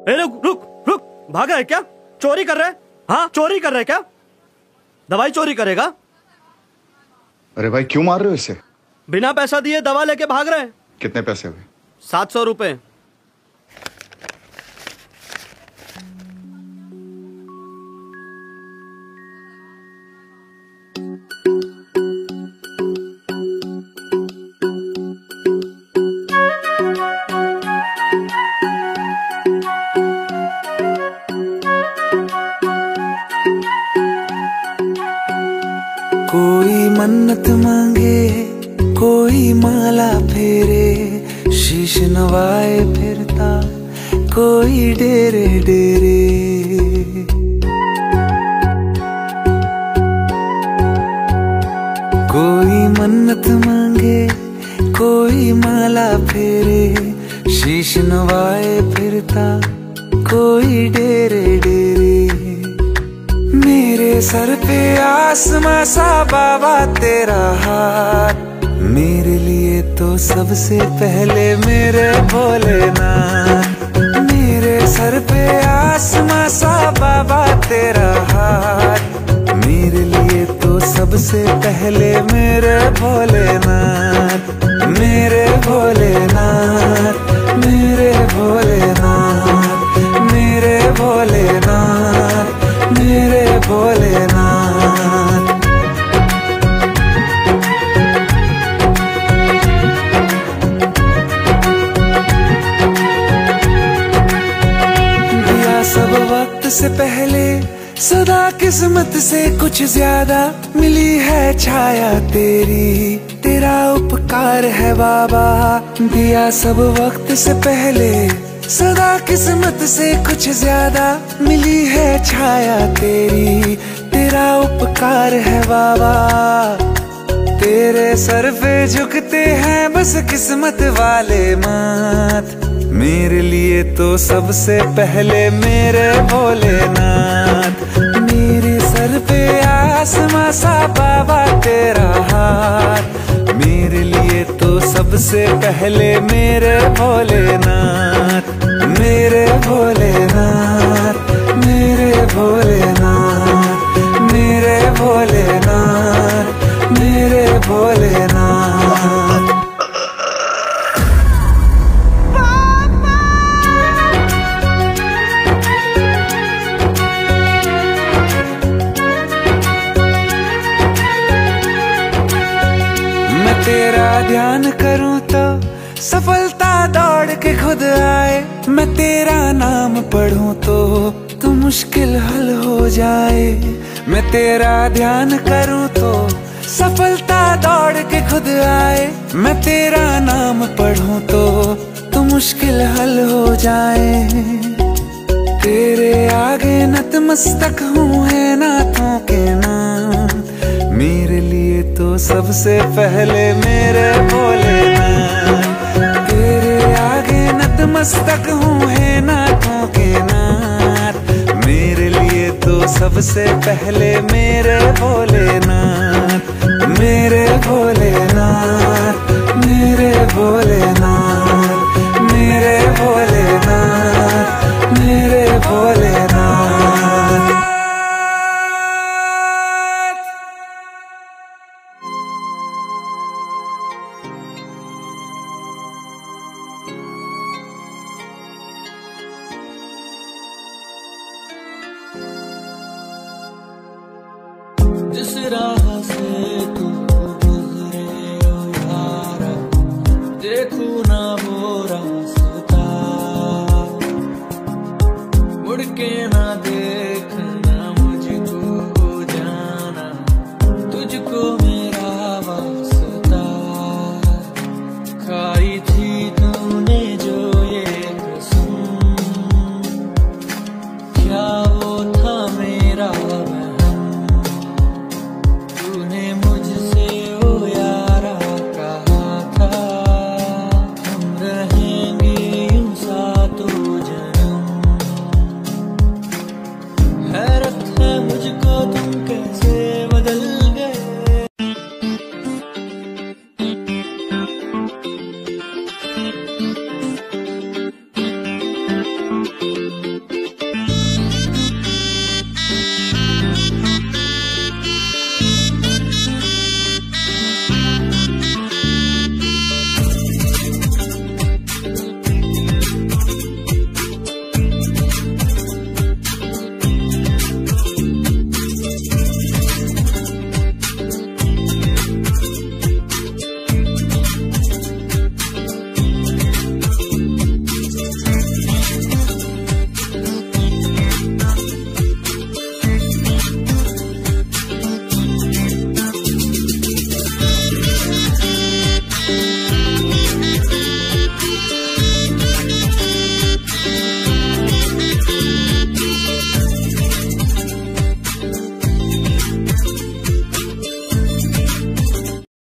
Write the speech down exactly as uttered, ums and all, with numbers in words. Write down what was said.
ए रुक रुक रुक, भागा है क्या? चोरी कर रहा है? हाँ चोरी कर रहा है क्या? दवाई चोरी करेगा? अरे भाई क्यों मार रहे हो इसे? बिना पैसा दिए दवा लेके भाग रहा है। कितने पैसे हुए? सात सौ रुपए। कोई मन्नत मांगे, कोई माला फेरे, शीश नवाए फिरता कोई डेरे डेरे। कोई मन्नत मांगे, कोई माला फेरे, शीश नवाए फिरता कोई डेरे डेरे। मेरे सर पे आसमां सा बाबा तेरा हाथ, मेरे लिए तो सबसे पहले मेरे भोलेनाथ। मेरे सर पे आसमां सा बाबा तेरा हाथ, मेरे लिए तो सबसे पहले मेरे भोलेनाथ। मेरे भोलेनाथ, मेरे भोलेनाथ, मेरे भोलेनाथ, मेरे भोलेनाथ। दिया सब वक्त से पहले, सदा किस्मत से कुछ ज्यादा, मिली है छाया तेरी, तेरा उपकार है बाबा। दिया सब वक्त से पहले, सदा किस्मत से कुछ ज्यादा, मिली है छाया तेरी, तेरा उपकार है बाबा। तेरे सर पे झुकते हैं बस किस्मत वाले माथ, मेरे लिए तो सबसे पहले मेरे भोलेनाथ। मेरे सर पे आसमां सा बाबा तेरा हाथ, मेरे लिए तो सबसे पहले मेरे भोलेनाथ। मेरे भोलेनाथ, मेरे भोलेनाथ, मेरे भोलेनाथ, मेरे भोलेनाथ। मैं तेरा ध्यान करूं तो सफलता दौड़ के खुद आए, मैं तेरा नाम पढ़ूं तो तू मुश्किल हल हो जाए। मैं तेरा ध्यान करूं तो सफलता दौड़ के खुद आए, मैं तेरा नाम पढ़ूं तो तू मुश्किल हल हो जाए। तेरे आगे नतमस्तक हूँ है नाथों के नाम, मेरे लिए तो सबसे पहले मेरे भोलेनाथ। तेरे आगे नतमस्तक हूँ है नाथों के नाथ, मेरे लिए तो सबसे पहले मेरे भोलेनाथ। मेरे भोलेनाथ, मेरे भोलेनाथ, मेरे भोलेनाथ, मेरे भोलेनाथ। जिस राह से तू गुजरे हो यारा, देखूं ना वो राह